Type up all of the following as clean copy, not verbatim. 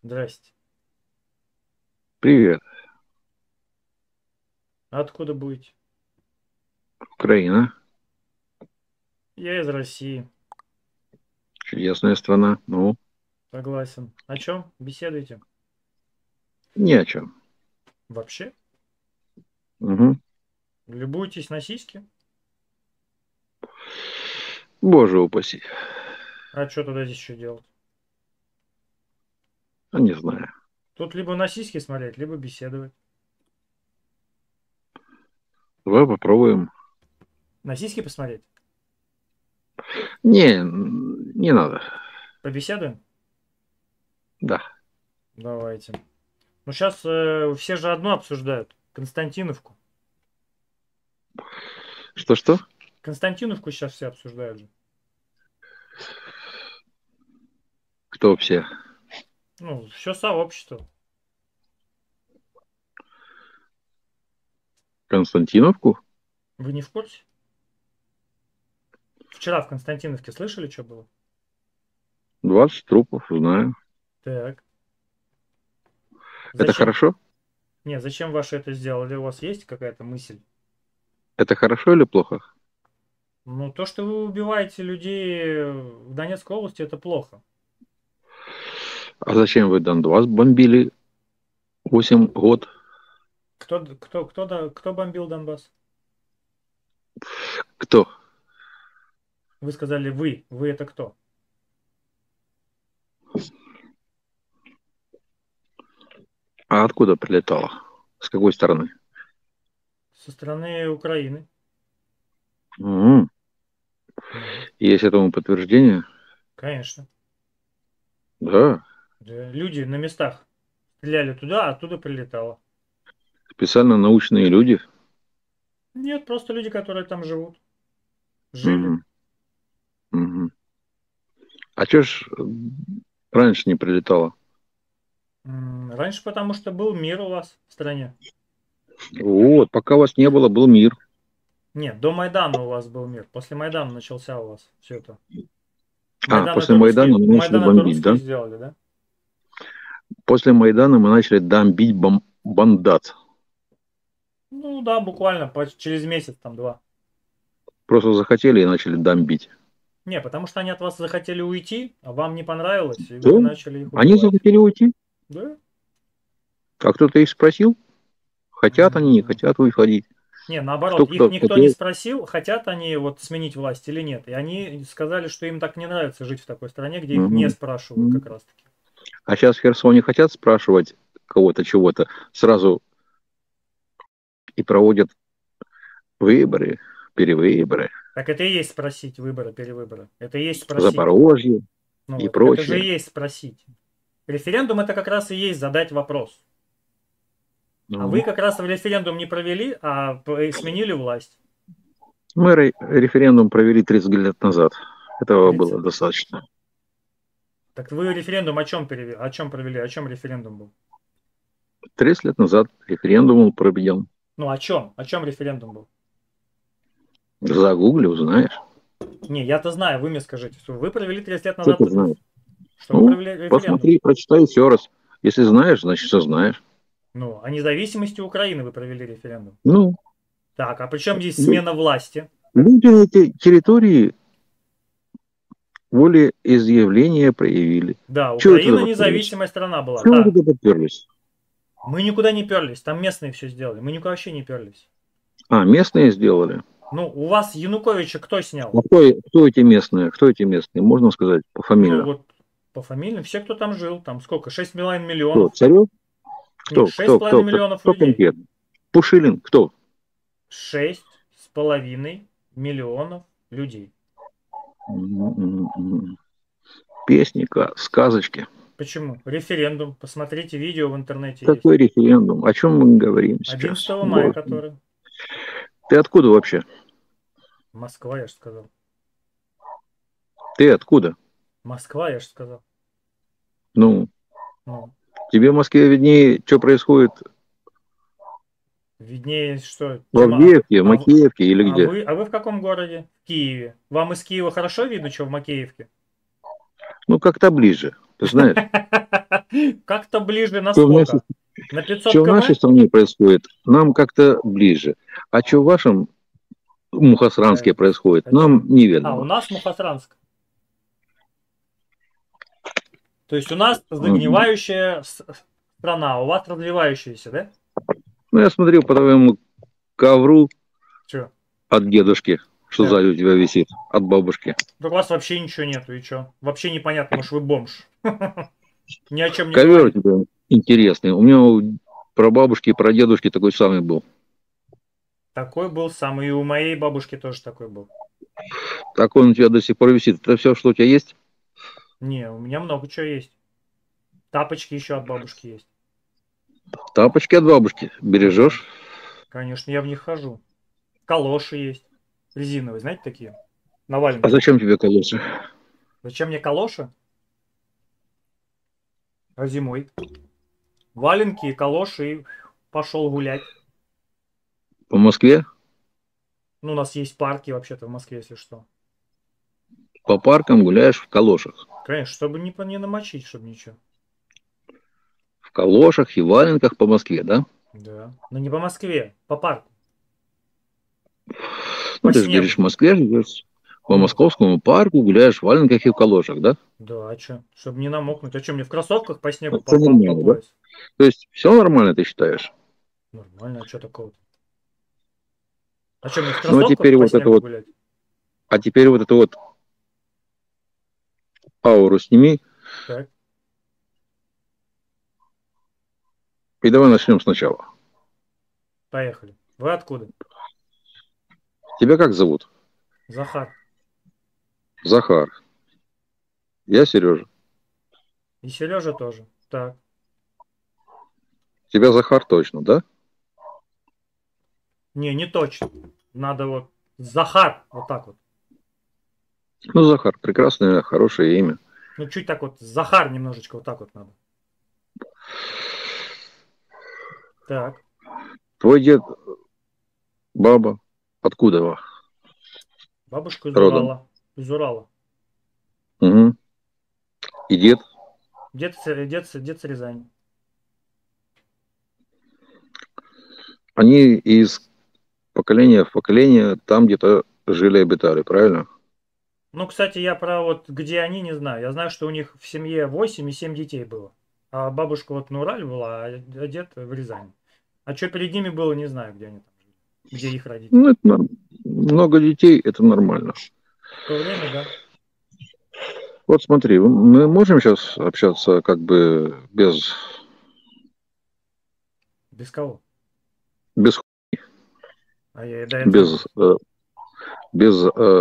Здрасте. Привет, Откуда будете? Украина. Я из России. Чудесная страна. Ну, Согласен. О чем беседуете? ни о чем. Вообще? Мгм. Любуетесь на сиськи? Боже упаси. А что тогда здесь еще делать? А не знаю. Тут либо на сиськи смотреть, либо беседовать. Давай попробуем. На сиськи посмотреть? Не, не надо. Побеседуем? Да. Давайте. Ну, сейчас все же одно обсуждают. Константиновку. Что-что? Константиновку сейчас все обсуждают же. Кто все? Ну, все сообщество. Константиновку? Вы не в курсе? Вчера в Константиновке слышали, что было? 20 трупов, знаю. Так. Это Зачем? хорошо? Не, зачем ваши это сделали? У вас есть какая-то мысль? Это хорошо или плохо? Ну, то, что вы убиваете людей в Донецкой области, это плохо. А зачем вы Донбасс бомбили 8 год? Кто бомбил Донбасс? Кто? Вы сказали вы. Вы это кто? А откуда прилетало? С какой стороны? Со стороны Украины. М. Ну, Есть этому подтверждение? конечно. Да. Да, люди на местах стреляли туда, а оттуда прилетало. Специально научные люди. Нет, просто люди, которые там живут. Жили. Мгм. Мгм. А чё ж раньше не прилетало? Раньше потому что был мир у вас в стране. Вот, пока вас не было, был мир. Нет, до Майдана у вас был мир. После Майдана начался у вас все это. А, Майдан после это Майдана русские? мы начали Майдан это бомбить, русские да? сделали, да? После Майдана мы начали бомбить бандат. Ну да, буквально через месяц, там два. Просто захотели и начали бомбить. Не, потому что они от вас захотели уйти, а вам не понравилось, и Да? вы начали их Они убивать. захотели уйти. Да? А кто-то их спросил, хотят они, не М, хотят уходить. Не, Кто наоборот, их кто никто не хотел. спросил, хотят они вот сменить власть или нет. И они сказали, что им так не нравится жить в такой стране, где их не Мгм. спрашивают Мгм. как раз-таки. А сейчас в Херсоне хотят спрашивать кого-то чего-то, сразу и проводят выборы, перевыборы, Так это и есть спросить выборы, перевыборы. Это и есть спросить. Запорожье и Ну, так это же и прочее. есть спросить. Референдум это как раз и есть задать вопрос. А вы Ну, как раз референдум не провели, а сменили власть. мы референдум провели 30 лет назад. Этого было 30. достаточно. Так вы референдум о чем перевели? О чем провели? О чем референдум был? 30 лет назад референдум был проведен. Ну, о чем? О чем референдум был? Загугли, узнаешь. Не, я-то знаю, вы мне скажите. Что вы провели 30 лет Что назад, ты знаешь? что вы Ну, провели референдум. посмотри, прочитай еще раз. Если знаешь, значит, все знаешь. Ну, о независимости Украины вы провели референдум. Ну, Так, а при чем здесь лю- смена власти? люди на этой территории волеизъявление проявили. Да, Чего вы туда Украина поперлись? независимая страна была. Чего вы Так, туда поперлись? мы никуда не перлись, там местные все сделали. Мы никуда вообще не перлись. А, местные сделали. Ну, у вас Януковича кто снял? А кто эти местные? Кто эти местные? Можно сказать по Ну, фамилиям? вот по фамилиям, все, кто там жил, там сколько? 6,5 Кто? миллионов. Царев? Не, Кто? шесть с Кто? половиной Кто? миллионов Кто людей. конкретно? Пушилин? Кто? 6,5 миллионов людей. М. Песни, сказочки. Почему? Референдум. Посмотрите, видео в интернете есть. Какой референдум? О чем мы говорим сейчас? 11 мая, Господи. который. Ты откуда вообще? Москва, я же сказал. Ты откуда? Москва, я же сказал. Ну, Ну, тебе в Москве виднее, что происходит виднее, что, в чем... Авдеевке, в Макеевке или где? А вы в каком городе? В Киеве. Вам из Киева хорошо видно, что в Макеевке? Ну, как-то ближе. Ты знаешь, Как-то ближе на что в нашей, сколько? На 500 что в нашей км? стране происходит, нам как-то ближе. А что в вашем А, Мухосранске происходит, а нам чё? А, у неведомо. нас Мухосранск. То есть у нас Мгм. загнивающая страна, а у вас развивающаяся, да? Ну, я смотрю по твоему ковру Чё? от дедушки, что Так. сзади у тебя висит, от бабушки. Так у вас вообще ничего нету, и чё? Вообще непонятно, может вы бомж. Ни о чем не Ковер у говорит. тебя интересный. У меня у прабабушки и прадедушки такой самый был. Такой был самый, и у моей бабушки тоже такой был. Так он у тебя до сих пор висит. Это все, что у тебя есть? Не, у меня много чего есть. Тапочки еще от бабушки есть. Тапочки от бабушки. Да, Бережешь? конечно, я в них хожу. Калоши есть. Резиновые, знаете такие? На А валенках. зачем тебе колеса? Зачем мне калоши? А зимой? Валенки и калоши и пошел гулять. По Москве? Ну, у нас есть парки вообще-то в Москве, если что. По паркам гуляешь в калошах. Конечно, чтобы не намочить, чтобы ничего. В калошах и валенках по Москве, да? Да. Но не по Москве, по парку, Ну, по ты же говоришь, снегу. в Москве живешь. По Ну, московскому парку гуляешь в валенках и в калошах, да? да, а что? Чтобы не намокнуть. А что, мне в кроссовках по снегу Это по нормально, да? пояс? То есть все нормально, ты считаешь? Нормально, а что такого-то? А что, мне в Ну, кроссовках по снегу гулять? а теперь вот эту вот ауру сними, Так, и давай начнем сначала. поехали. Вы откуда? Тебя как зовут? Захар. Захар. Я Сережа. И Сережа тоже. Так. Тебя Захар точно, да? Не точно. Надо вот Захар, вот так вот. Ну, Захар, прекрасное, хорошее имя. Ну, чуть так вот, Захар немножечко вот так вот надо. Так. Твой дед, баба, откуда вы Бабушка из родом? Урала. Из Урала. Угу. И дед, Дед с Рязани. они из поколения в поколение там где-то жили, обитали, правильно? Ну, кстати, я про вот где они не знаю. Я знаю, что у них в семье 8 и 7 детей было. А бабушка вот на Урале была, а дед в Рязани. А что перед ними было, не знаю, где они там жили. Где их родители. Ну, много детей, это нормально. В то время, да. Вот смотри, мы можем сейчас общаться как бы Без кого? без, А я до этого... без, без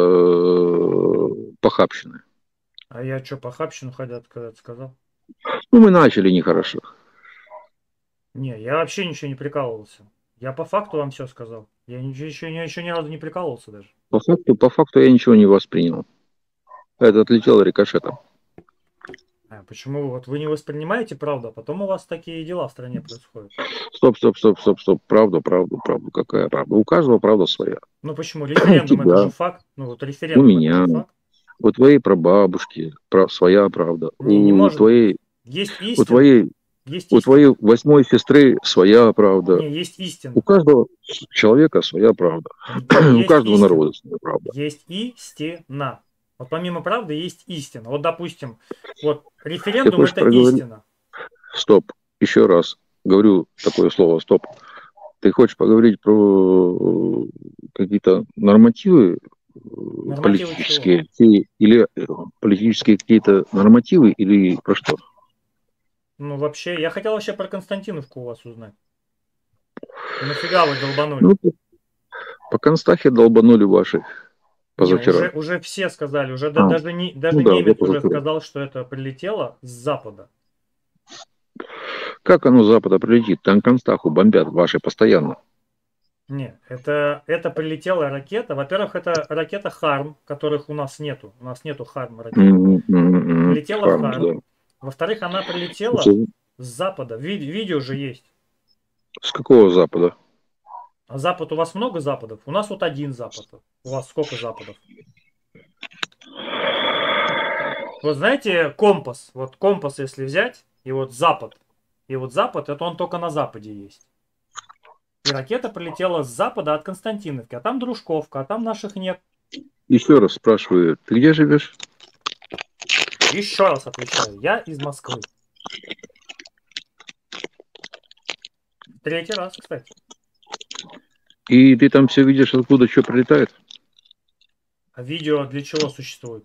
похабщины. А я что, похабщину ходят, когда-то сказал? Ну, мы начали нехорошо. Не, я вообще ничего не прикалывался. Я по факту вам все сказал. Я ничего, еще ни разу не прикалывался даже. По факту я ничего не воспринял. Это отлетело рикошетом. А почему вот вы не воспринимаете правду, а потом у вас такие дела в стране происходят? Стоп, стоп, стоп, стоп, стоп. Правда, правда, правда. Какая правда? У каждого правда своя. Ну почему? У Референдум это же тебя, факт. Ну вот у референдум это же меня, факт. у твоей прабабушки своя правда. Не может быть. Есть У истина. твоей, Есть у истина. твоей восьмой сестры своя правда. Не, есть У истина. каждого человека своя правда. У Есть каждого истина. народа своя правда. Есть истина. Вот помимо правды есть истина. Вот допустим, вот Ты референдум хочешь это проговорить? истина. Стоп. Еще раз говорю такое слово стоп. Ты хочешь поговорить про какие-то нормативы Нормативы чего? политические, или политические какие-то нормативы, или про что? Ну вообще, я хотел вообще про Константиновку у вас узнать. Нафига вы долбанули? Ну, по Констахе долбанули ваши Не, позавчера. уже все сказали, уже А, ну даже да, за немец уже позавчера. сказал, что это прилетело с запада. Как оно с запада прилетит? Там Констаху бомбят ваши постоянно. Не, это прилетела ракета. Во-первых, это ракета Харм, которых у нас нету. У нас нету Харм ракет. Прилетела Хармс, да. Харм. Во-вторых, она прилетела Слушай, с запада. Видео же есть. с какого запада? А запад у вас много западов? У нас вот один запад. У вас сколько западов? Вот знаете, компас. Вот компас, если взять, и вот запад. И вот запад, это он только на западе есть. И ракета прилетела с запада от Константиновки. А там Дружковка, а там наших нет. Еще раз спрашиваю, ты где живешь? Еще раз отвечаю. Я из Москвы. Третий раз, кстати. И ты там все видишь, откуда что прилетает? А видео для чего существует?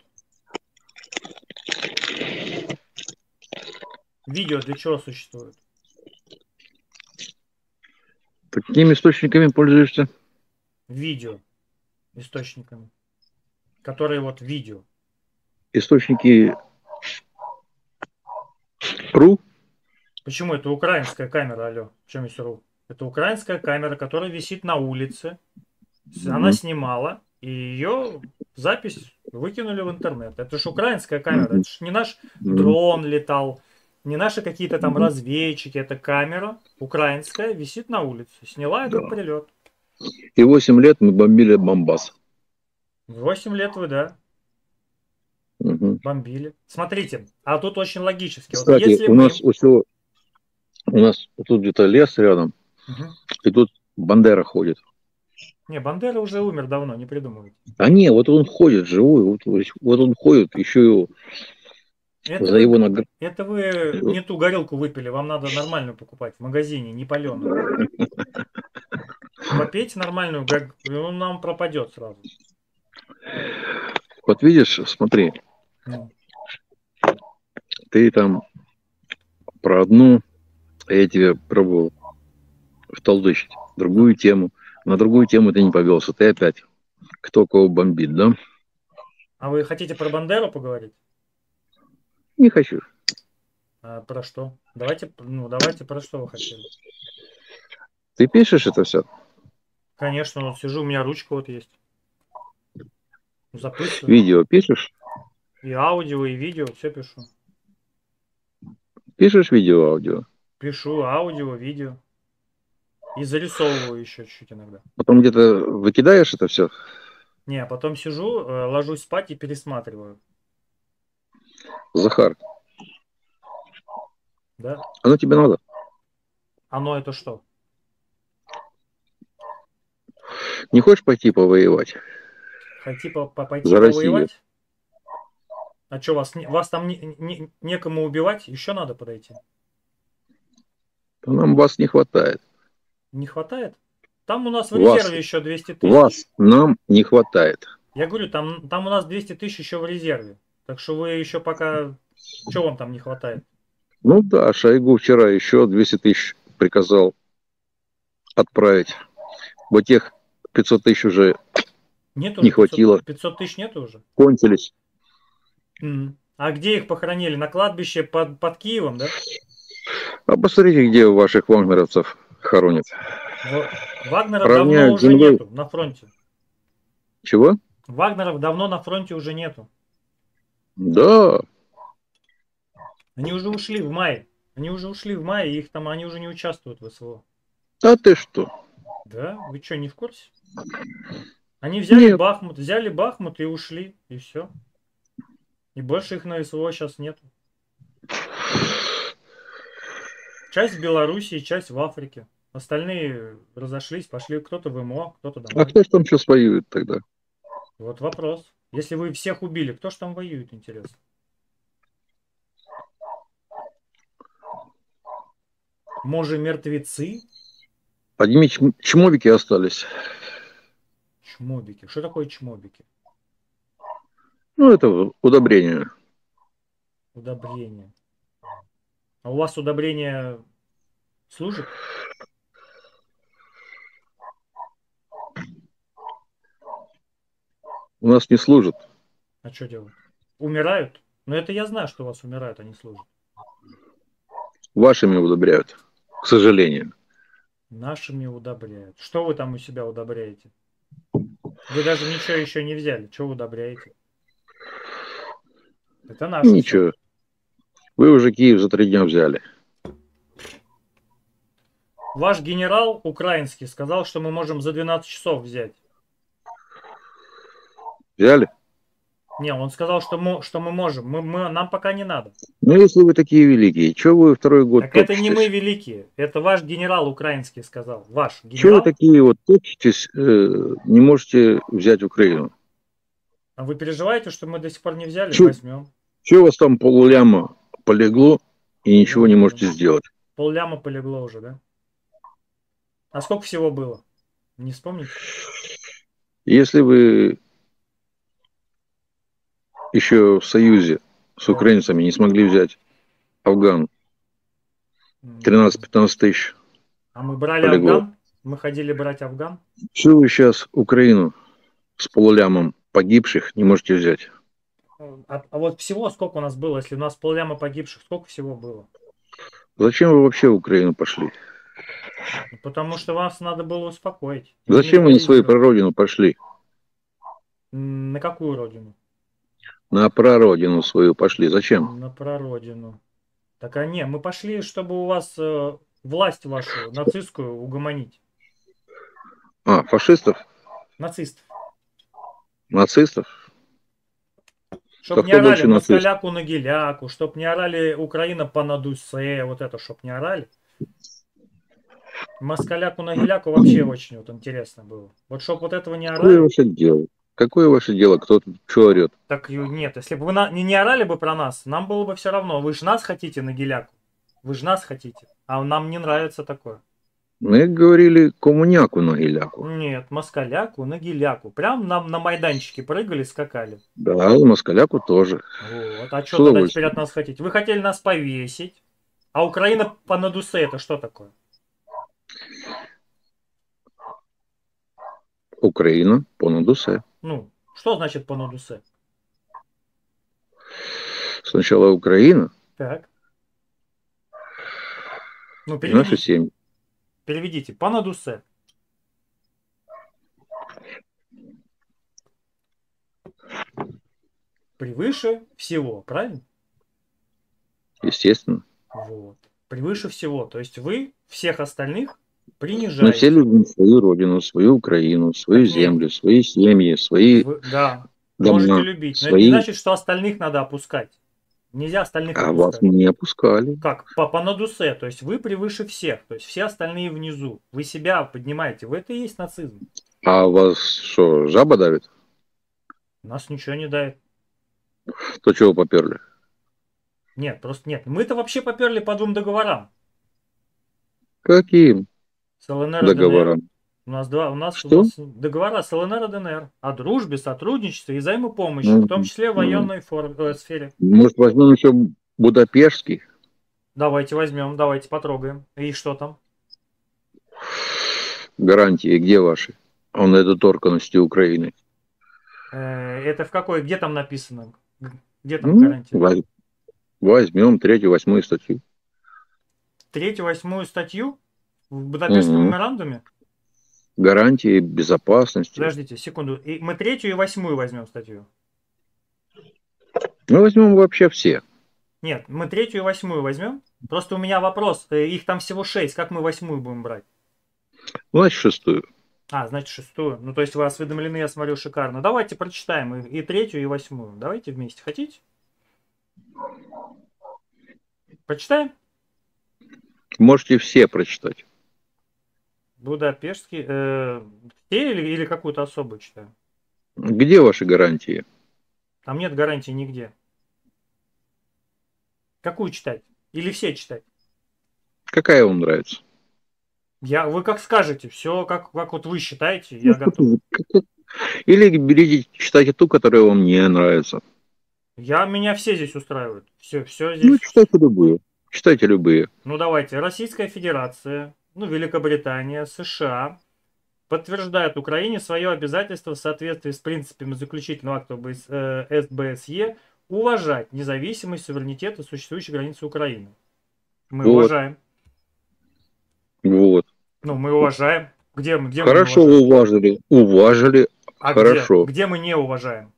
Видео для чего существует? Какими источниками пользуешься? Видео источниками. Которые вот видео. Источники РУ? Почему это украинская камера, алло? В чем есть РУ? Это украинская камера, которая висит на улице. Она Мгм. снимала, и ее запись выкинули в интернет. Это же украинская камера. Мгм. Это же не наш Мгм. дрон летал, не наши какие-то там Мгм. разведчики. Это камера украинская, висит на улице. Сняла этот Да. прилет. И 8 лет мы бомбили Бомбас. 8 лет вы, да, Мгм. бомбили. Смотрите, а тут очень логически. Вот Кстати, если мы... у нас тут где-то лес рядом, Мгм. и тут Бандера ходит. Не, Бандера уже умер давно, не придумывайте. А не, вот он ходит живой, вот он ходит, еще его, Это за вы, его награду. это вы не ту горилку выпили, вам надо нормальную покупать в магазине, не паленую. Попейте нормальную, он нам пропадет сразу. Вот видишь, смотри, Ну, ты там про одну, а я тебе пробовал втолдычить, а, другую тему. На другую тему ты не повелся, ты опять кто кого бомбит, да? а вы хотите про Бандеру поговорить? Не хочу. А про что? Давайте, ну, давайте про что вы хотели. Ты пишешь это все? Конечно, вот сижу, у меня ручка вот есть. Записываю. Видео пишешь? И аудио, и видео, все пишу. Пишешь видео, аудио? Пишу аудио, видео. И зарисовываю еще чуть-чуть иногда. Потом где-то выкидаешь это все? Не, а потом сижу, ложусь спать и пересматриваю. Захар, Да? оно тебе надо? Оно это что? Не хочешь пойти повоевать Хотите пойти за Россию? повоевать? А что, вас там некому убивать? Еще надо подойти. То нам вас не хватает. Не хватает? Там у нас в Вас, резерве еще 200 тысяч. вас нам не хватает. Я говорю, там у нас 200 тысяч еще в резерве. Так что вы еще пока... Что вам там не хватает? Ну да, Шойгу вчера еще 200 тысяч приказал отправить. Вот тех 500 тысяч уже Нет не уже 500, хватило, 500 тысяч нет уже? кончились. А где их похоронили? На кладбище под Киевом, да? А посмотрите, где ваших вагнеровцев хоронят. Вагнеров давно Равняют уже землей. нету на фронте. Чего? Вагнеров давно на фронте уже нету. Да. Они уже ушли в мае. Они уже ушли в мае, их там, они уже не участвуют в СВО. А ты что? Да? Вы что, не в курсе? Они Нет. Взяли Бахмут и ушли, и все. И больше их на СВО сейчас нет. Часть в Белоруссии, часть в Африке. Остальные разошлись, пошли кто-то в МО, кто-то А домой. кто ж там сейчас воюет тогда? Вот вопрос. Если вы всех убили, кто ж там воюет, интересно? Может, мертвецы? Одни чмобики остались. Чмобики. Что такое чмобики? Ну, это удобрение. Удобрение. А у вас удобрение служит? У нас не служат. А что делают? Умирают? Но это я знаю, что у вас умирают, а не служат. Вашими удобряют. К сожалению. Нашими удобряют. Что вы там у себя удобряете? Вы даже ничего еще не взяли. Что вы удобряете? Это наше все. Ничего. Вы уже Киев за 3 дня взяли. Ваш генерал украинский сказал, что мы можем за 12 часов взять. Взяли? Не, он сказал, что мы можем. Нам пока не надо. Ну, если вы такие великие, чего вы второй год Так это не мы топчетесь? великие. Это ваш генерал украинский сказал. Ваш Чего вы генерал. такие вот топчетесь, не можете взять Украину? А вы переживаете, что мы до сих пор не взяли? Чего, Возьмем. чего у вас там полуляма полегло и ничего не можете сделать? Полляма полегло уже, да? А сколько всего было? Не вспомните? Если вы еще в союзе с Так. украинцами не смогли взять Афган, 13-15 тысяч А мы брали полегло. Афган? Мы ходили брать Афган? Чего вы сейчас Украину с полулямом погибших не можете взять? А вот всего сколько у нас было? Если у нас полляма погибших, сколько всего было? Зачем вы вообще в Украину пошли? Ну, потому что вас надо было успокоить, Зачем вы на свою демилитаризировать. прародину пошли? На какую родину? На прародину свою пошли. Зачем? На прародину. Так а не, мы пошли, чтобы у вас власть вашу нацистскую угомонить. А, фашистов? Нацистов. Нацистов? Чтоб Да не кто орали больше нацист? москаляку на геляку, чтоб не орали Украина по надусе, вот это, чтоб не орали. Москаляку на геляку вообще очень вот интересно было. Вот чтоб вот этого не Какое орали, ваше дело? Какое ваше дело? Кто тут что орет? так нет. Если бы вы не орали бы про нас, нам было бы все равно. Вы же нас хотите на геляку. Вы же нас хотите. А нам не нравится такое. Мы говорили коммуняку на гиляку. Нет, москаляку на геляку. Прям нам на майданчике прыгали, скакали. Да, и москаляку тоже. Вот. А С что тогда теперь удовольствием. от нас хотите? Вы хотели нас повесить. А Украина по надусе это что такое? Украина по надусе. Ну, что значит по надусе? Сначала Украина Так. Ну, и наши переведите. семьи. Переведите. По надусе. Превыше всего, правильно? Естественно. Вот. Превыше всего. То есть вы всех остальных Мы все принижаете. любим свою родину, свою Украину, свою Так не, землю, свои семьи, свои да, можете дома, любить. Но это не свои... значит, что остальных надо опускать. Нельзя остальных А вас опускать. мы не опускали. Как? По надусе. То есть вы превыше всех. То есть все остальные внизу. Вы себя поднимаете. В это и есть нацизм. А вас что, жаба давит? Нас ничего не дает. То чего поперли? Нет, просто нет. Мы-то вообще поперли по двум договорам. Каким С ЛНР и ДНР. договорам? У Что? нас договора с ЛНР и ДНР о дружбе, сотрудничестве и взаимопомощи, в том Мгм. числе в Мгм. военной сфере. Может, возьмем еще Будапештский? Давайте возьмем, давайте потрогаем. И что там? Гарантии где ваши? О недоторканности Украины. Это в какой? Где там написано? Где там Ну, гарантия? возьмем 3-8 статью. 3-8 статью в Будапештском Мгм. меморандуме? Гарантии безопасности. Подождите, секунду. И мы 3-ю и 8 возьмем статью. Мы возьмем вообще все. Нет, мы 3-ю и 8 возьмем. Просто у меня вопрос. Их там всего 6. Как мы 8 будем брать? Значит, 6. А, значит 6. Ну, то есть вы осведомлены, я смотрю, шикарно. Давайте прочитаем и 3-ю и 8. Давайте вместе. Хотите? Прочитаем? Можете все прочитать. Будапештский. Все или какую-то особую читаем? Где ваши гарантии? Там нет гарантии нигде. Какую читать? Или все читать? Какая вам нравится? Вы как скажете, все как вот вы считаете, я готов. Или берите, читайте ту, которая вам не нравится. Меня все здесь устраивают. Все Ну, здесь. читайте любые. Читайте любые. Ну давайте. Российская Федерация, Великобритания, США подтверждают Украине свое обязательство в соответствии с принципами заключительного акта СБСЕ уважать независимость, суверенитет и существующие границы Украины. Мы Вот, уважаем. вот. Ну, мы уважаем. Где мы не Хорошо уважаем? уважили. Уважили. А Хорошо. где мы не уважаем?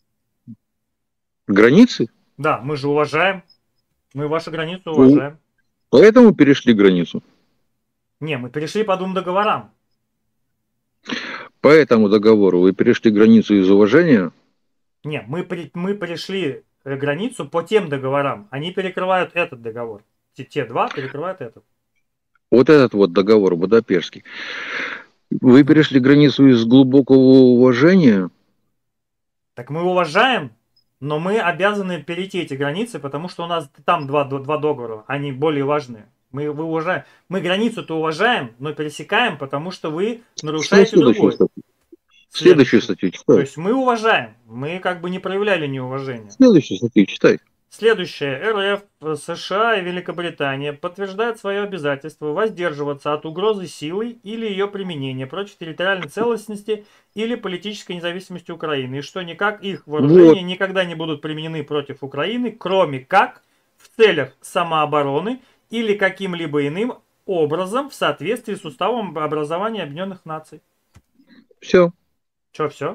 Границы? Да, мы же уважаем. Мы вашу границу уважаем. Поэтому перешли границу. Не, мы перешли по двум договорам. По этому договору вы перешли границу из уважения. Не, мы пришли границу по тем договорам. Они перекрывают этот договор. Те два перекрывают этот. Вот этот вот договор Будапештский. Вы Ну, перешли границу из глубокого уважения? так мы уважаем, но мы обязаны перейти эти границы, потому что у нас там два договора, они более важные. Вы уважаем. Мы границу-то уважаем, но пересекаем, потому что вы Читай нарушаете следующую другой. статью. Следующую Следующий. статью То читай. есть мы уважаем. Мы как бы не проявляли неуважения. Следующую статью читай. Следующее. РФ, США и Великобритания подтверждают свое обязательство воздерживаться от угрозы силой или ее применения против территориальной целостности или политической независимости Украины, и что никак их Вот, вооружения никогда не будут применены против Украины, кроме как в целях самообороны или каким-либо иным образом в соответствии с уставом образования Объединенных Наций. все. Че, все?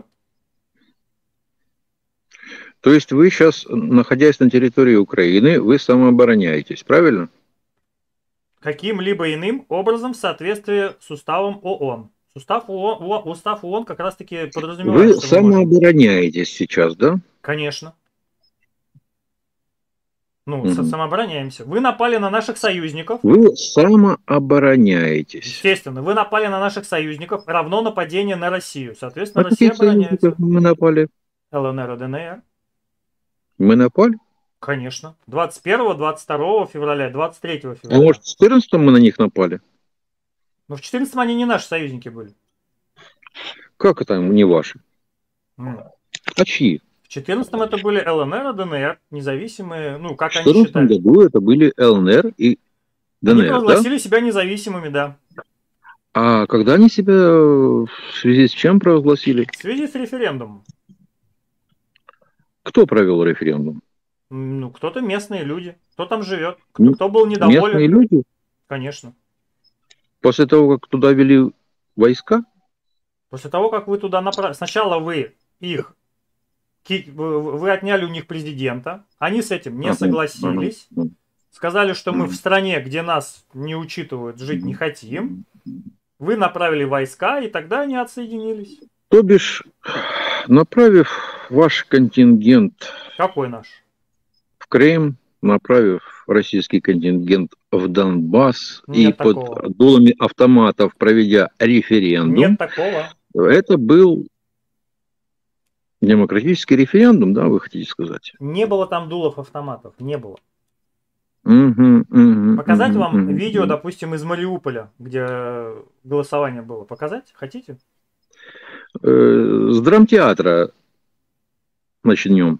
То есть вы сейчас, находясь на территории Украины, вы самообороняетесь, правильно? Каким-либо иным образом в соответствии с уставом ООН. Устав ООН как раз-таки подразумевает, Вы что мы можем. самообороняетесь сейчас, да? Конечно. Ну, Мгм. самообороняемся. Вы напали на наших союзников. Вы самообороняетесь. Естественно, вы напали на наших союзников, равно нападение на Россию. Соответственно, На Россия каких союзников обороняется. мы напали? ЛНР и ДНР. Мы напали? Конечно. 21, 22 февраля, 23 А может, февраля. в 14 мы на них напали? Но в 14 они не наши союзники были. Как это не ваши? М. А чьи? В 14 это были ЛНР и ДНР, независимые, ну, В как они 14 считали. году это были ЛНР и Они ДНР, да? провозгласили себя независимыми, да. А когда они себя в связи с чем провозгласили? В связи с референдумом. Кто провел референдум? Ну, кто-то местные люди. Кто там живет? Кто, М- кто был Местные недоволен? люди? Конечно. После того, как туда вели войска? После того, как вы туда направили... Сначала вы их... Вы отняли у них президента. Они с этим не Ага, ага, согласились. Сказали, что мы в ага. стране, где нас не учитывают, жить не хотим. Вы направили войска, и тогда они отсоединились. То бишь, направив ваш контингент Какой наш? в Крым, направив российский контингент в Донбасс и Нет под такого. дулами автоматов проведя Нет референдум, такого. это был демократический референдум, да, вы хотите сказать? Не было там дулов автоматов. Не было. Мгм, мгм, Показать мгм, вам мгм, видео, мгм. допустим, из Мариуполя, где голосование было. Показать? Хотите? С драмтеатра начнем.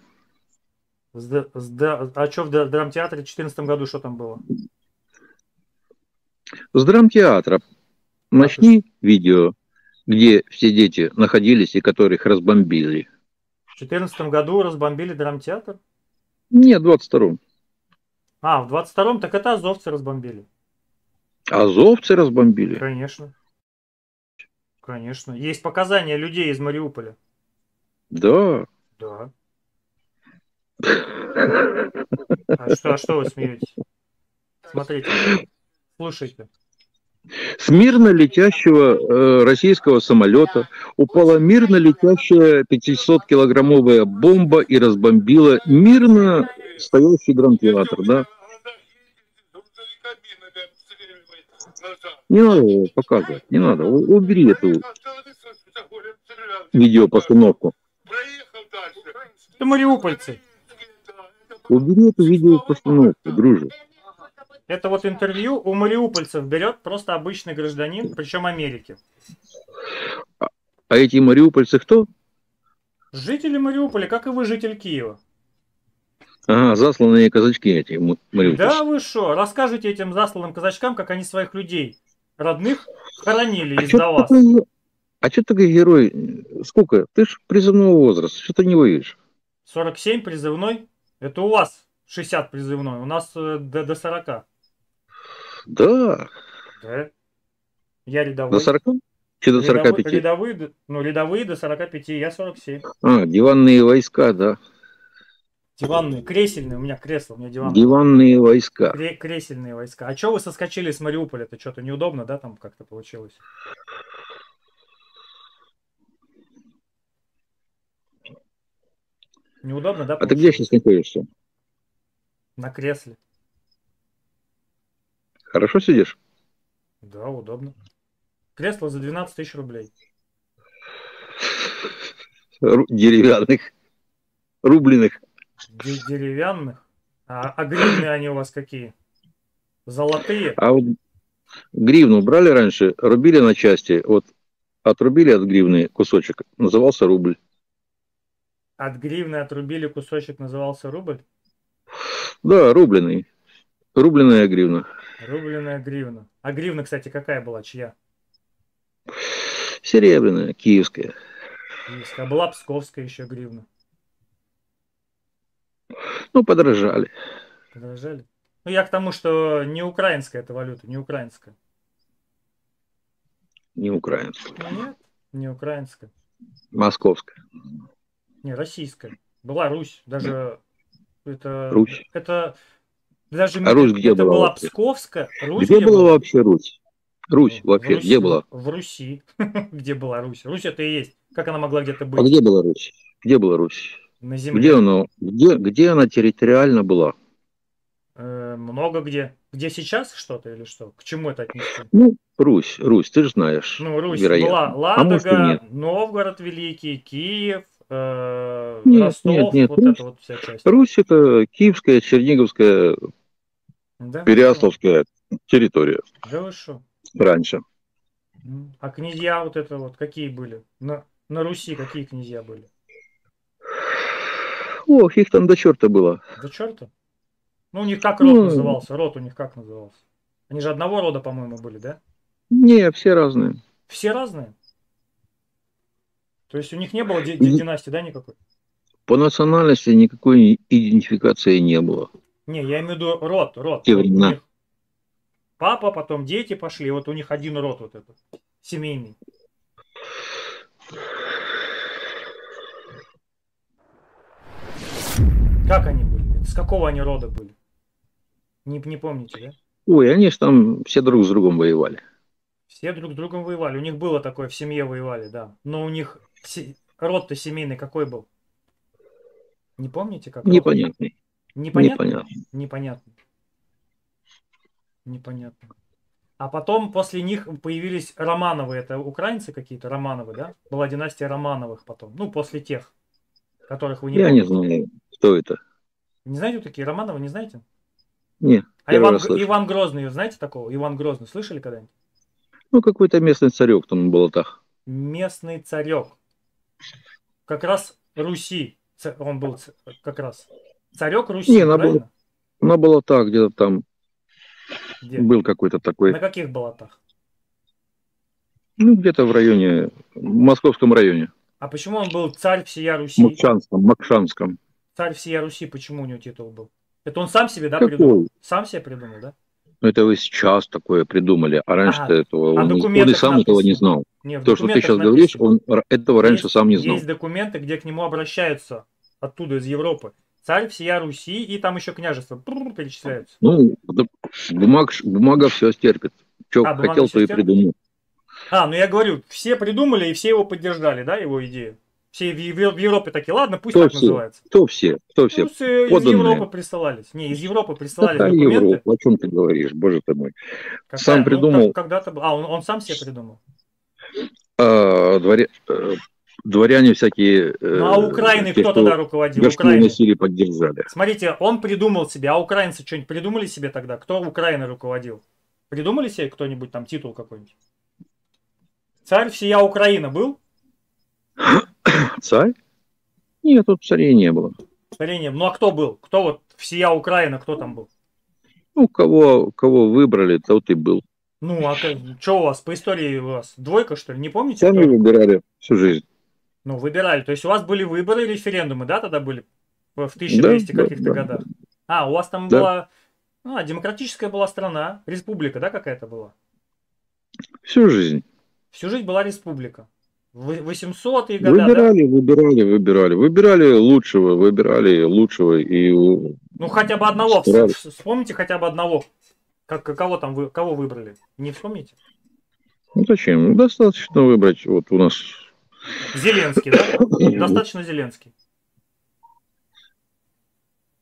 А что в драмтеатре в 2014 году, что там было? С драмтеатра Так, и что? начни видео, где все дети находились и которых разбомбили. В 2014 году разбомбили драмтеатр? Нет, в 22-м. А, в 22-м, так это азовцы разбомбили. Азовцы разбомбили. Конечно, конечно. Есть показания людей из Мариуполя. Да. Да. А что вы смеетесь? Смотрите, слушайте. С мирно летящего российского самолета упала мирно летящая 500-килограммовая бомба и разбомбила мирно стоящий драмтеатр, да? Не надо его показывать, не надо. Убери эту видеопостановку. Это мариупольцы. Убери эту видеопостановку, друже. Это вот интервью у мариупольцев берет просто обычный гражданин, причем Америки. А эти мариупольцы кто? Жители Мариуполя, как и вы, житель Киева. Ага, засланные казачки эти Да мариупольцы. вы что, расскажите этим засланным казачкам, как они своих людей, родных, хоронили А что из-за ты вас. такой, а что ты такой герой? Сколько? Ты ж призывного возраста, что ты не воюешь? 47 призывной. Это у вас 60 призывной, у нас до 40. Да, Да, я до рядовой. 40? Че до 45? Рядовые до 45, я 47. А, диванные войска, да. Диванные, кресельные, у меня кресло, у меня диванное. Диванные войска. Кресельные войска. А что вы соскочили с Мариуполя? Это что-то неудобно, да, там как-то получилось? Неудобно, да, А ты где сейчас получилось? находишься? На кресле. Хорошо сидишь? Да, удобно. Кресло за 12 тысяч рублей. Деревянных, рубленых. Деревянных. А гривны они у вас какие? Золотые? А вот гривну брали раньше, рубили на части. Вот отрубили от гривны кусочек, назывался рубль. От гривны отрубили кусочек, назывался рубль? Да, рубленый. Рубленая гривна. Рубленая гривна. А гривна, кстати, какая была? Чья? Серебряная, киевская. Киевская. А была псковская еще гривна. Ну, подорожали. Подорожали? Ну, я к тому, что не украинская эта валюта, не украинская. Не украинская. Нет, не украинская. Московская. Не, российская. Была Русь. Даже это, Русь. это даже А Русь где это была была вообще? Псковская. Русь Где где была была? вообще Русь? Русь вообще где была? В Руси. Где была Русь? Русь это и есть. Как она могла где-то А быть? где была Русь? Где была Русь? На Где земле. она, где она территориально была? Много где. Где сейчас что-то или что? К чему это отнести? Ну, Русь, ты же знаешь, Ну, Русь была вероятно. А может и Ладога, нет. Новгород Великий, Киев, Нет, нет, Ростов, нет. вот это вот вся часть. Русь это Киевская, Черниговская, Да вы шо? Переяславская территория Да вы шо? раньше. А князья вот это вот какие были? На Руси какие князья были? Ох, их там до черта было. Да черта. Ну, у них как род Ну, назывался? Род у них как назывался? Они же одного рода, по-моему, были, да? не, все разные. Все разные. То есть у них не было И династии, да, никакой? по национальности никакой идентификации не было Не, я имею в виду род, в род. те Вот у времена. них папа, потом дети пошли, вот у них один род вот этот, семейный. Как они были? С какого они рода были? Не помните, да? Ой, они же там все друг с другом воевали. Все друг с другом воевали. У них было такое, в семье воевали, да. Но у них род-то семейный какой был? Не помните, как род? Непонятный, Непонятный? непонятный. Непонятно. Непонятно. А потом после них появились Романовы. Это украинцы какие-то, Романовы, да? Была династия Романовых потом. Ну, после тех, которых вы не Я не помните. знаю, кто это. Не знаете, такие Романовы, не знаете? Не, А первый раз слышу. Иван Грозный, знаете такого? Иван Грозный, слышали когда-нибудь? Ну, какой-то местный царек там в болотах. Местный царек. Как раз Руси. Он был как раз. Царек Не, Руси, правильно? на болотах где-то там Где? был какой-то такой. На каких болотах? Ну, где-то в районе, в московском районе. А почему он был царь всея Руси? Макшанском, Макшанском. Царь всея Руси, почему у него титул был? Это он сам себе, да, придумал? Какой? Сам себе придумал, да? Ну, это вы сейчас такое придумали, а раньше-то Ага. этого А в он и документах сам этого не написано. знал. Не, в То, что ты документах сейчас говоришь, написано. он этого раньше сам не знал. Есть документы, где к нему обращаются оттуда, из Европы. Царь всея Руси, и там еще княжество перечисляются. Ну, бумага все стерпит. Что А, бумага хотел, все то и стерпит? придумал. А, ну я говорю, все придумали и все его поддержали, да, его идею. Все в Европе такие, ладно, пусть Кто так все? называется. Кто все? Кто все? Ну, из Европы Подданные. присылались. Не, из Европы присылались Какая документы. Европа? О чем ты говоришь? Боже ты мой. Сам Какая? Ну, придумал, когда-то... А, он сам себе придумал. дворе, дворяне всякие, Ну, а Украиной те, кто тогда что руководил? горшки Украиной. уносили, поддержали. Смотрите, он придумал себе, а украинцы что-нибудь придумали себе тогда? Кто Украиной руководил? Придумали себе кто-нибудь там титул какой-нибудь? Царь всея Украина был? Царь? Нет, тут царей не было. Царей. Ну, а кто был? Кто вот всея Украина, кто там был? Ну, кого выбрали, тот и был. Ну, а что у вас по истории у вас? Двойка, что ли? Не помните, Сами кто? выбирали всю жизнь. Ну, выбирали. То есть у вас были выборы, референдумы, да, тогда были? В Да, 1200 да, каких-то да, годах. А, у вас там да. была... демократическая была страна, республика, да, какая-то была? Всю жизнь. Всю жизнь была республика. 800-е года, да? Выбирали лучшего и Ну, хотя бы одного. старались. Вспомните хотя бы одного. Кого там кого выбрали? Не вспомните? Ну зачем? Ну, достаточно выбрать. Вот у нас Зеленский, да? Достаточно Зеленский.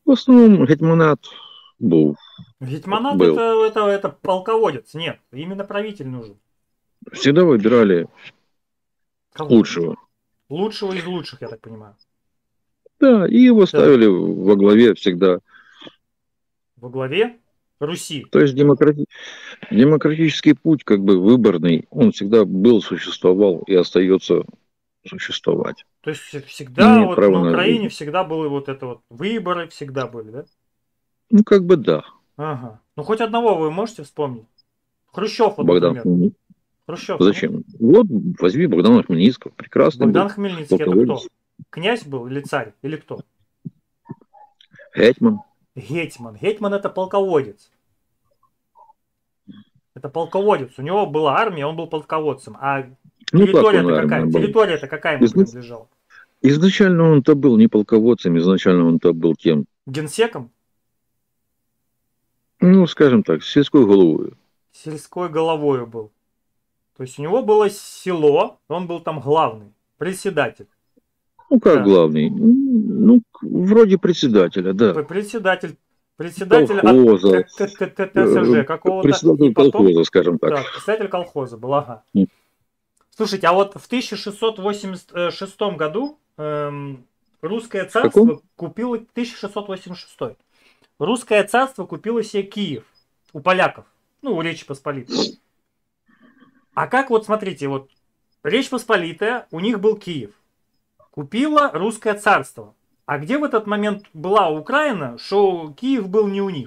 В основном гетьманат был. Гетьманат был. это полководец. Нет, именно правитель нужен. Всегда выбирали Кого? лучшего. Лучшего из лучших, я так понимаю. Да, и его Так, ставили во главе всегда. во главе Руси. То есть демократический путь, как бы выборный, он всегда был, существовал и остается существовать. То есть всегда Имеет вот право на на Украине жизнь. всегда было вот это вот выборы всегда были, да? Ну, как бы да. Ага. Ну хоть одного вы можете вспомнить? Хрущев вот, Богдан например. Хмельницкий. Хрущев, нет? Зачем? Вот, возьми Богдана Хмельницкого. Прекрасный был Богдан Хмельницкий это полководец. кто? Князь был или царь? Или кто? Гетьман. Гетьман. Гетьман это полководец. Это полководец. У него была армия, он был полководцем. А Ну, как он, территория-то какая? наверное, был. Территория-то какая ему принадлежала? Изначально он-то был не полководцем, изначально он-то был кем? Генсеком? Ну, скажем так, сельской головой. Сельской головою был. То есть у него было село, он был там главный, председатель. Ну, как Так, главный? Ну, вроде председателя, да. председатель от Колхоза, ТСЖ какого-то, и председатель потом, колхоза, скажем так. так, председатель колхоза был, ага. Слушайте, а вот в 1686 году русское В каком? царство купило, 1686, русское царство купило себе Киев у поляков, ну, у Речи Посполитой. А как вот, смотрите, вот Речь Посполитая, у них был Киев. Купила русское царство. А где в этот момент была Украина, что Киев был не у них?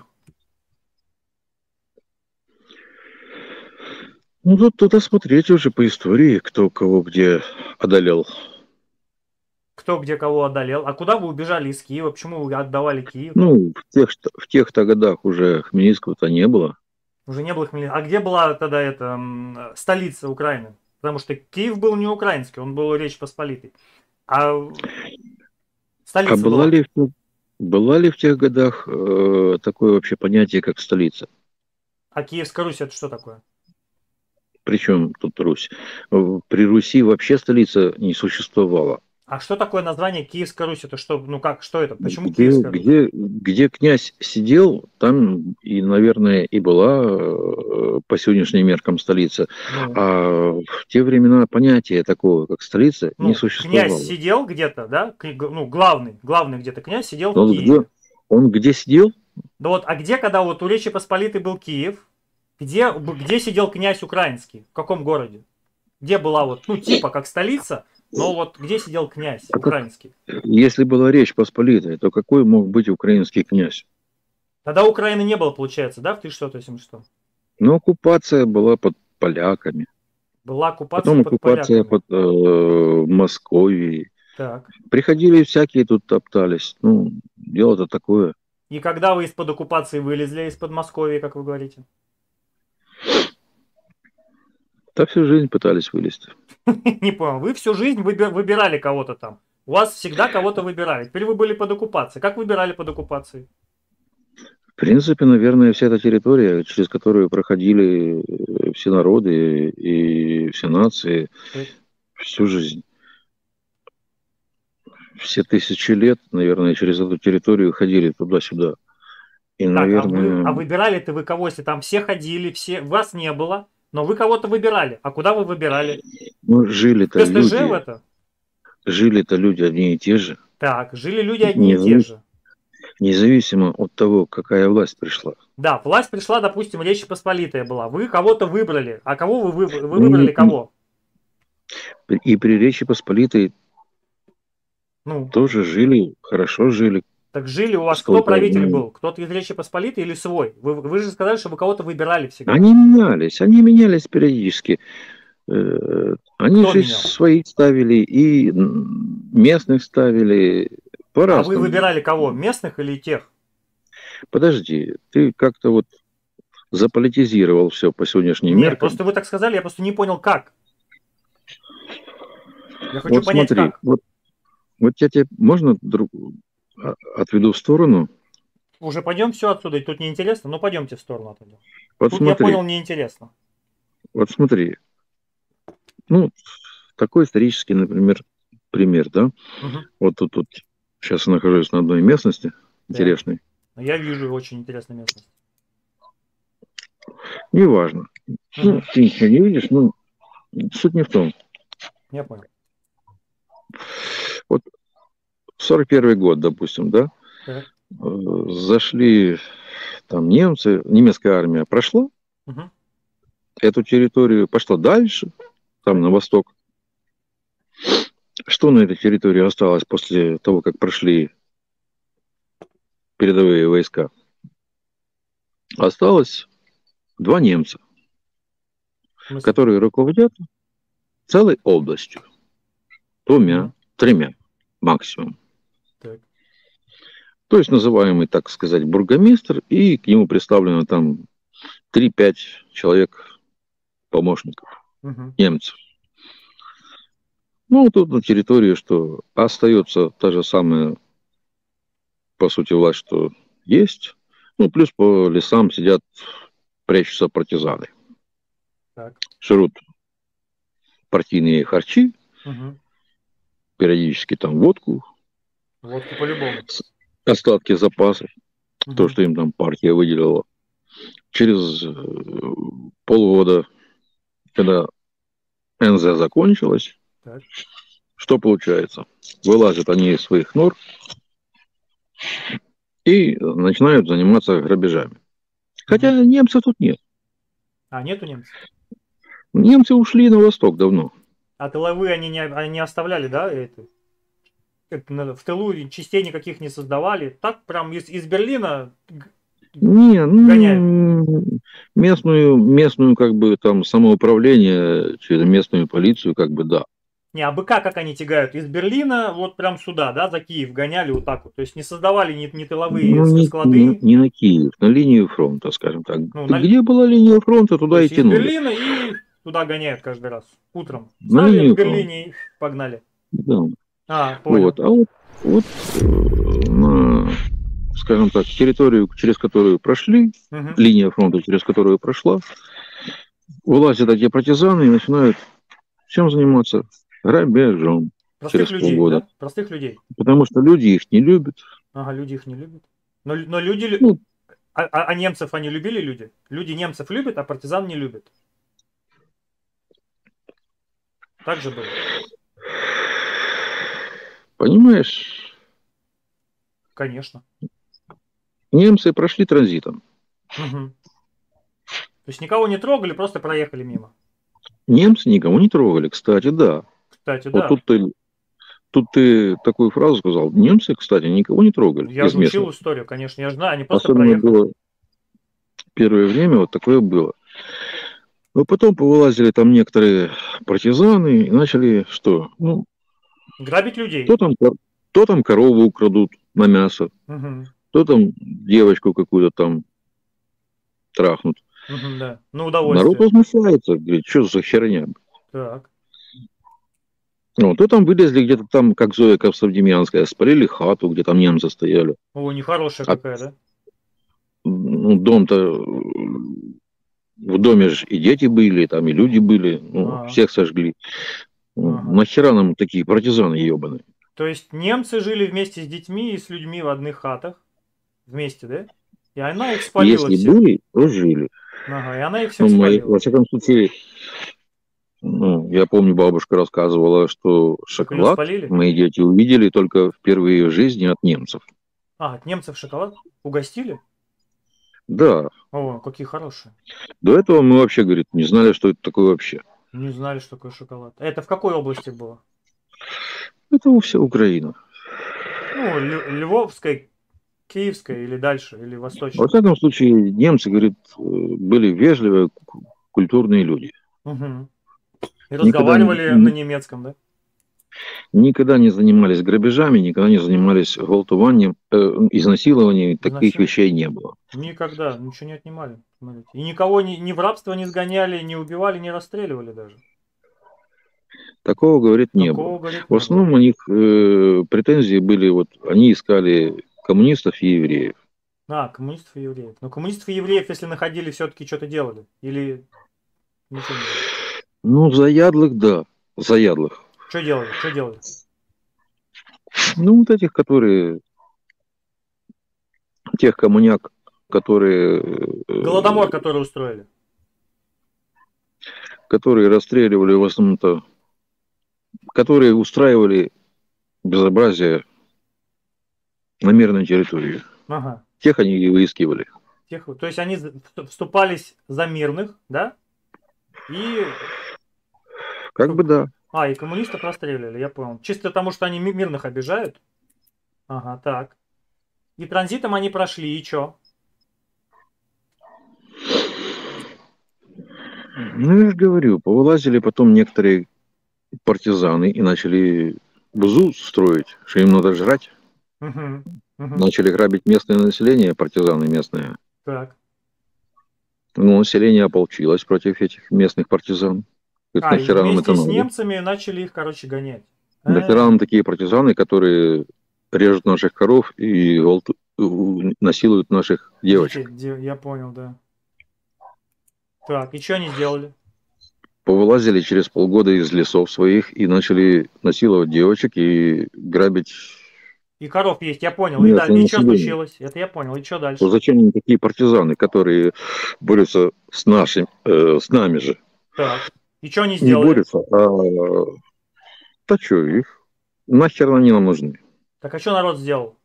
Ну, тут туда смотреть уже по истории, кто кого где одолел. Кто где кого одолел? А куда вы убежали из Киева? Почему вы отдавали Киев? Ну, в тех-то годах уже Хмельницкого-то не было. Уже не было Хмельницкого. А где была тогда эта столица Украины? Потому что Киев был не украинский, он был Речь Посполитой. А А столица была? была ли в тех годах такое вообще понятие, как столица? А Киевская Русь это что такое? Причем тут Русь? При Руси вообще столица не существовала. А что такое название Киевская Русь? Это что? Ну как, что это? Почему Где, Киевская Русь? где князь сидел, там и, наверное, и была по сегодняшним меркам столица. Ну, А в те времена понятия такого, как столица, не ну, князь существовало. сидел где-то, да? Ну, главный где-то князь сидел в Он где, Киеве. он где сидел? Да вот, а где, когда вот у Речи Посполитой был Киев, где сидел князь украинский? В каком городе? Где была вот, ну, типа как столица, но вот где сидел князь А как, украинский? если была Речь Посполитая, то какой мог быть украинский князь? Тогда Украины не было, получается, да, в 1686? Но оккупация была под поляками. Была оккупация Потом под оккупация поляками. под Московией. Так. Приходили всякие тут топтались. Ну, дело-то такое. И когда вы из-под оккупации вылезли, из-под Московии, как вы говорите? Так всю жизнь пытались вылезти. Не понял. Вы всю жизнь выбирали кого-то там. У вас всегда кого-то выбирали. Теперь вы были под оккупацией. Как выбирали под оккупацией? В принципе, наверное, вся эта территория, через которую проходили все народы и все нации Так. всю жизнь, все тысячи лет, наверное, через эту территорию ходили туда-сюда. И, Так, наверное, выбирали-то вы кого, если там все ходили, вас не было, но вы кого-то выбирали. А куда вы выбирали? ну, В ТСЖ в это? жили-то люди одни и те же, Так, жили люди одни и те независ- же. независимо от того, какая власть пришла. Да, власть пришла, допустим, Речь Посполитая была. Вы кого-то выбрали. А кого вы Ну, выбрали кого? и при Речи Посполитой Ну, тоже жили, хорошо жили. так жили у вас кто Сколько, правитель был? Кто-то из Речи Посполитой или свой? Вы же сказали, что вы кого-то выбирали всегда. Они менялись периодически. Они Кто же менял? своих ставили и местных ставили А вы по-разному. выбирали кого? Местных или тех? Подожди, ты как-то вот заполитизировал все по сегодняшним Нет, меркам. просто вы так сказали, я просто не понял, как. Я хочу Вот понять, смотри, как. вот я тебе можно отведу в сторону? Уже пойдем все отсюда, и тут неинтересно, но пойдемте в сторону отойдем. Вот Тут я смотри, понял, неинтересно. вот смотри. Ну, такой исторический, например, пример, да? Мгм. Вот тут сейчас я нахожусь на одной местности. Так. интересный. Но я вижу очень интересную местность. Неважно. Ну, Мгм. ты ничего не видишь, ну, суть не в том. Я понял. Вот 41 год, допустим, да, Так. зашли там немцы, немецкая армия прошла Мгм. эту территорию, пошла дальше, там Так. на восток. Что на этой территории осталось после того, как прошли передовые войска? Осталось два немца, В смысле? которые руководят целой областью. Двумя, Мгм. тремя максимум. Так. То есть называемый, так сказать, бургомистр, и к нему представлено там 3-5 человек помощников, Мгм. немцев. Ну, тут на территории, что остается та же самая, по сути, власть, что есть. Ну, плюс по лесам сидят, прячутся партизаны. Так. Жрут партийные харчи, Мгм. периодически там водку, Водку по-любому. остатки запасов, то, Мгм. что им там партия выделила. Через полгода, когда НЗ закончилась, Так. что получается? Вылазят они из своих нор и начинают заниматься грабежами. Хотя Мгм. немцев тут нет. А, нету немцев? Немцы ушли на восток давно. А тыловые они не оставляли, да, это? В тылу частей никаких не создавали. Так прям из Берлина Не, гоняют. ну, местную как бы там самоуправление через местную полицию, как бы да. Не, а БК как они тягают? Из Берлина вот прям сюда, да, за Киев гоняли вот так вот. То есть не создавали ни тыловые Ну, склады. не на Киев, на линию фронта, скажем так. Ну, Где была линия фронта, то туда и есть из тянули. Берлина и туда гоняют каждый раз. Утром. На Встали в линию фронта. Берлине и погнали. Да. А, Вот. понял. А вот на, скажем так, территорию, через которую прошли, Мгм. линия фронта, через которую прошла, вылазят эти партизаны и начинают чем заниматься? Грабежом Простых через людей, полгода. да? Простых людей. Потому что люди их не любят. Ага, люди их не любят. Но люди... Ну, А немцев они любили люди? Люди немцев любят, а партизан не любят. Так же было. понимаешь, Конечно. немцы прошли транзитом. Мгм. То есть никого не трогали, просто проехали мимо. Немцы никого не трогали, кстати, да. Кстати, Вот да. тут ты такую фразу сказал. Немцы, кстати, никого не трогали Я из же учил местных. историю, конечно, я же знаю, они просто Особенно проехали. было первое время, вот такое было. Но потом повылазили там некоторые партизаны и начали что? Ну, Грабить то людей. там, то там корову украдут на мясо, Мгм. то там девочку какую-то там трахнут. Мгм, да. На Народ удовольствие. возмущается, говорит, что за херня? Так. Ну, то там вылезли где-то там, как Зоя Ковсовдемьянская, спалили хату, где там немцы стояли. О, нехорошая А какая, да? ну, дом-то, в доме же и дети были, там и люди были, ну, Ага. всех сожгли. Ну, Ага. нахера нам такие партизаны ебаные? То есть немцы жили вместе с детьми и с людьми в одних хатах. Вместе, да? И она их спалила Если всех. были, то жили. Ага, и она их Ну, всех во спалила. всяком случае, ну, я помню, бабушка рассказывала, что Как ее шоколад спалили? мои дети увидели только впервые в жизни от немцев. А, от немцев шоколад? Угостили? Да, О, какие хорошие. до этого мы вообще, говорит, не знали, что это такое вообще. Не знали, что такое шоколад. Это в какой области было? Это вся Украина. Ну, Львовской, Киевской или дальше, или Во Восточной. всяком случае, немцы, говорит, были вежливые, культурные люди. Угу. И Никогда разговаривали на немецком, да? никогда не занимались грабежами, никогда не занимались гвалтованием, изнасилованием, таких Изнасиловали? вещей не было. Никогда, ничего не отнимали. Смотрите. И никого ни в рабство не сгоняли, не убивали, не расстреливали даже. Такого, говорит, не было. Такого, говорит, В не было. основном у них претензии были, вот они искали коммунистов и евреев. А, коммунистов и евреев. Но коммунистов и евреев, если находили, все-таки что-то делали. Или ничего не делали. Ну, заядлых, да, заядлых. Что делали? Что делали? Ну, вот этих, которые тех коммуняк, которые, Голодомор, который устроили. которые расстреливали в основном-то, которые устраивали безобразие на мирной территории. Ага. Тех они и выискивали. То есть они вступались за мирных, да? И... Как бы да. А, и коммунистов расстреливали, я понял. Чисто потому, что они мирных обижают? Ага, так. И транзитом они прошли, и чё? Ну, я же говорю, повылазили потом некоторые партизаны и начали бзу строить, что им надо жрать. Угу. Угу. Начали грабить местное население, партизаны местные. Так. Но население ополчилось против этих местных партизан. Говорит, А, и нахера нам это вместе с надо? немцами начали их, короче, гонять. Нахера нам такие партизаны, которые режут наших коров и насилуют наших девочек? Я понял, да. Так, и что они сделали? Повылазили через полгода из лесов своих и начали насиловать девочек и грабить И коров есть, я понял. И, местное и что население. случилось? Это я понял. И что То дальше? зачем им такие партизаны, которые борются с нами же? Так. И что они Не сделали? борются, да что, их нахер они нам нужны? Так, а что народ сделал?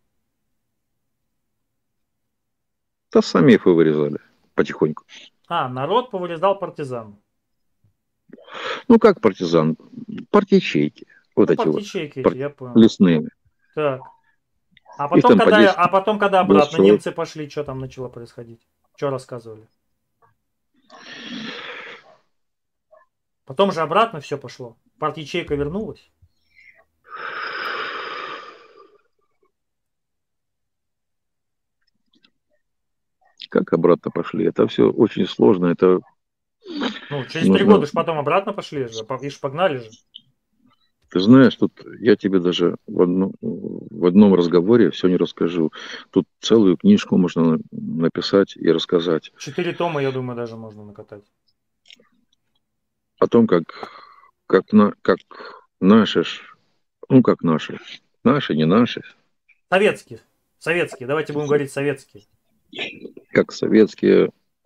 Да сами их вырезали потихоньку. А, народ повырезал партизан. Ну как партизан? Партячейки. Вот Ну, эти вот партичейки эти, я понял. лесные. Так. А Их потом, там по 10, когда 20 обратно человек. немцы пошли, что там начало происходить? Что рассказывали? Потом же обратно все пошло. Парт-ячейка вернулась. Как обратно пошли? Это все очень сложно. Это Ну, через 3 года нужно... же потом обратно пошли же. И ж погнали же. Ты знаешь, тут я тебе даже в одном разговоре все не расскажу. Тут целую книжку можно написать и рассказать 4 тома, я думаю, даже можно накатать. о том, как наши, ну как наши, не наши, Советские. Советские. Давайте будем говорить советские. как советские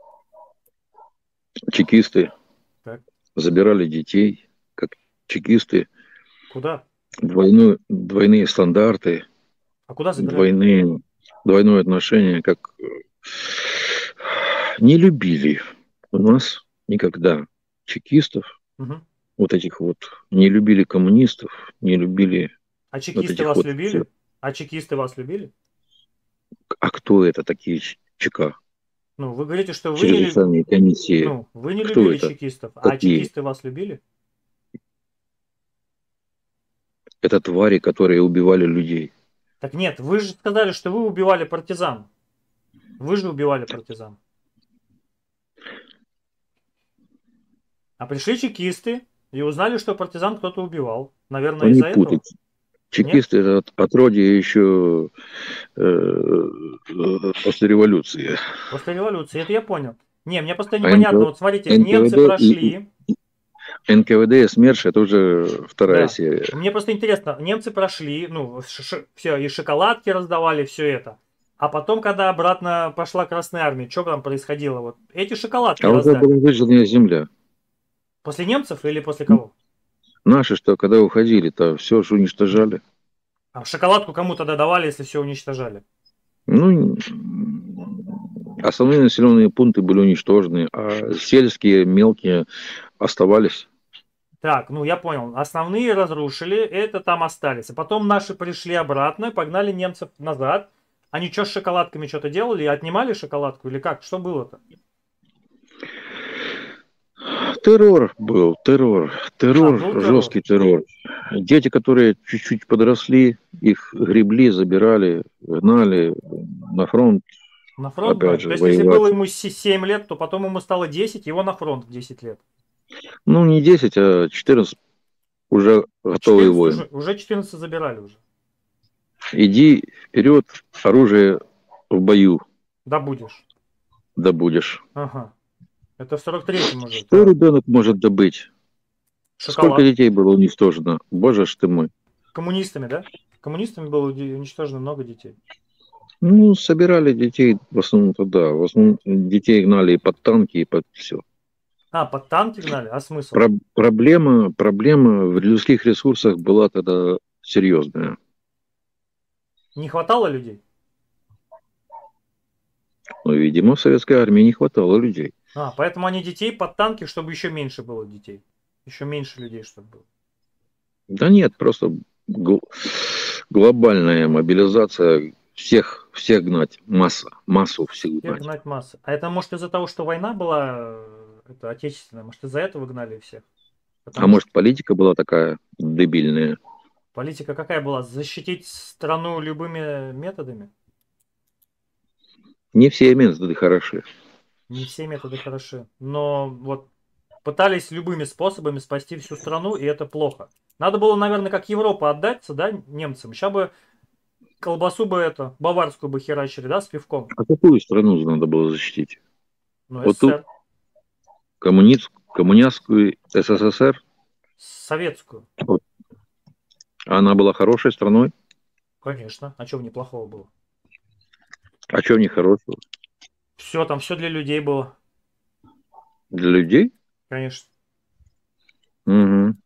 чекисты Так. забирали детей, как чекисты Куда? двойные стандарты, А куда забирали? двойное отношение, как не любили у нас никогда чекистов, Угу. вот этих вот, не любили коммунистов, не любили А вот чекисты этих вас вот. любили? А чекисты вас любили? А кто это такие ЧК? Ну, вы говорите, что вы не, Чрезвычайные комиссии. ну, вы не Кто любили это? чекистов. А Какие? чекисты вас любили? Это твари, которые убивали людей. Так нет, вы же сказали, что вы убивали партизан. Вы же убивали партизан. А пришли чекисты и узнали, что партизан кто-то убивал. Наверное, Но не из-за этого? путать. Нет? Чекисты это отродье еще после революции. После революции. Это я понял. Не, мне просто А непонятно. Вот смотрите, немцы НКВД и прошли. НКВД и СМЕРШ это уже вторая Да. серия. Мне просто интересно, немцы прошли, ну, все, и шоколадки раздавали, все это. А потом, когда обратно пошла Красная Армия, что там происходило? Вот эти шоколадки А уже раздали. была выжженная земля. После немцев или после кого? Наши, что когда уходили-то, все же уничтожали. А шоколадку кому тогда давали, если все уничтожали? Ну, основные населенные пункты были уничтожены, а сельские, мелкие оставались. Так, ну я понял. Основные разрушили, это там остались. А потом наши пришли обратно, погнали немцев назад. Они что с шоколадками что-то делали? Отнимали шоколадку или как? Что было-то? Террор был, террор, А, был террор. жесткий террор. Дети, которые чуть-чуть подросли, их гребли, забирали, гнали на фронт, На фронт опять гнали? же, То есть, если было воевать. ему 7 лет, то потом ему стало 10, его на фронт в 10 лет. Ну, не 10, а 14 уже готовый 14 воин. уже 14 забирали уже. Иди вперед, оружие в бою Да будешь. добудешь. Ага. Это в 43-м уже. Что Так. ребенок может добыть? Сколько Шоколад. детей было уничтожено? Боже ж ты мой. Коммунистами, да? Коммунистами было уничтожено много детей. Ну, собирали детей, в основном-то да. В основном детей гнали и под танки, и под все. А, под танки гнали? А смысл? Проблема в людских ресурсах была тогда серьезная. Не хватало людей? Но, видимо, в советской армии не хватало людей. А, поэтому они детей под танки, чтобы еще меньше было детей. Еще меньше людей, чтобы было. Да нет, просто глобальная мобилизация всех гнать, массу всех Всех гнать. гнать массы. А это может из-за того, что война была, это отечественная, может из-за этого гнали всех? А Потому что может, политика была такая дебильная? политика какая была? Защитить страну любыми методами? Не все методы хороши. Не все методы хороши. Но вот пытались любыми способами спасти всю страну, и это плохо. Надо было, наверное, как Европа отдаться, да, немцам. Сейчас бы колбасу бы это, баварскую бы херачили, да, с пивком. А какую страну надо было защитить? Ну, Вот тут СССР. коммунистскую СССР, Советскую. вот, она была хорошей страной. Конечно. А чего неплохого было? А что в ней хорошего? Все, там все для людей было. Для людей? Конечно. Угу.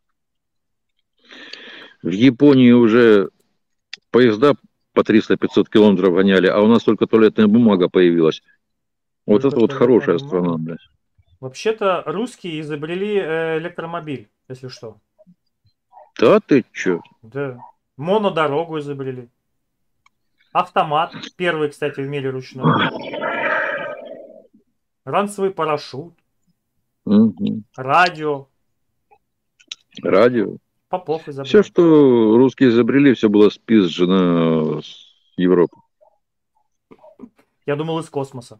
В Японии уже поезда по 300-500 километров гоняли, а у нас только туалетная бумага появилась. Вот Только это вот туалетная хорошая страна, бумага. блядь. Вообще-то русские изобрели электромобиль, если что. Да ты чё? Да. Монодорогу изобрели. Автомат. Первый, кстати, в мире ручной. Ранцевый парашют. Мгм. Радио. Радио. Попов Все, изобрел. что русские изобрели, все было спизжено с Европы. Я думал, из космоса.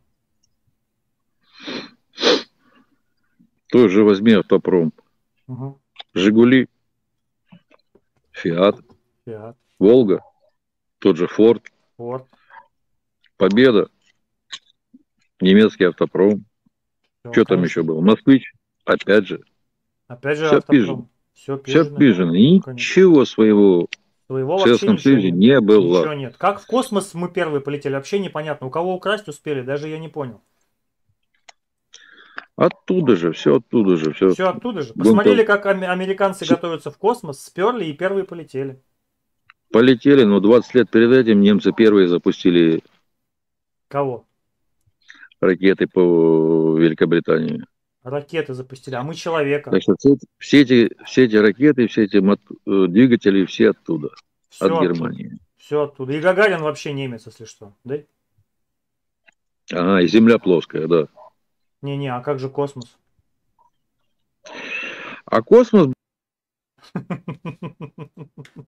Тоже возьми автопром. Угу. Жигули, Фиат, Фиат. Волга, тот же Форд, Вот. Победа, немецкий автопром. Все, Что там еще конечно. было? Москвич, опять же. Опять же Все пижено. автопром. Все Все пижено. пижено. Конечно. Ничего своего Своего в вообще Советском ничего Союзе нет. не было. Ничего нет. Как в космос мы первые полетели, вообще непонятно. У кого украсть успели, даже я не понял. Оттуда же, все оттуда же, все. Все оттуда же. Гонка. Посмотрели, как американцы готовятся в космос, сперли и первые полетели. Полетели, но 20 лет перед этим немцы первые запустили Кого? ракеты по Великобритании. Ракеты запустили, а мы человека. Так что все эти ракеты, все эти двигатели, все оттуда, от Все оттуда. Германии. Все оттуда. И Гагарин вообще немец, если что. Да? Ага, и Земля плоская, да. Не-не, а как же космос? А космос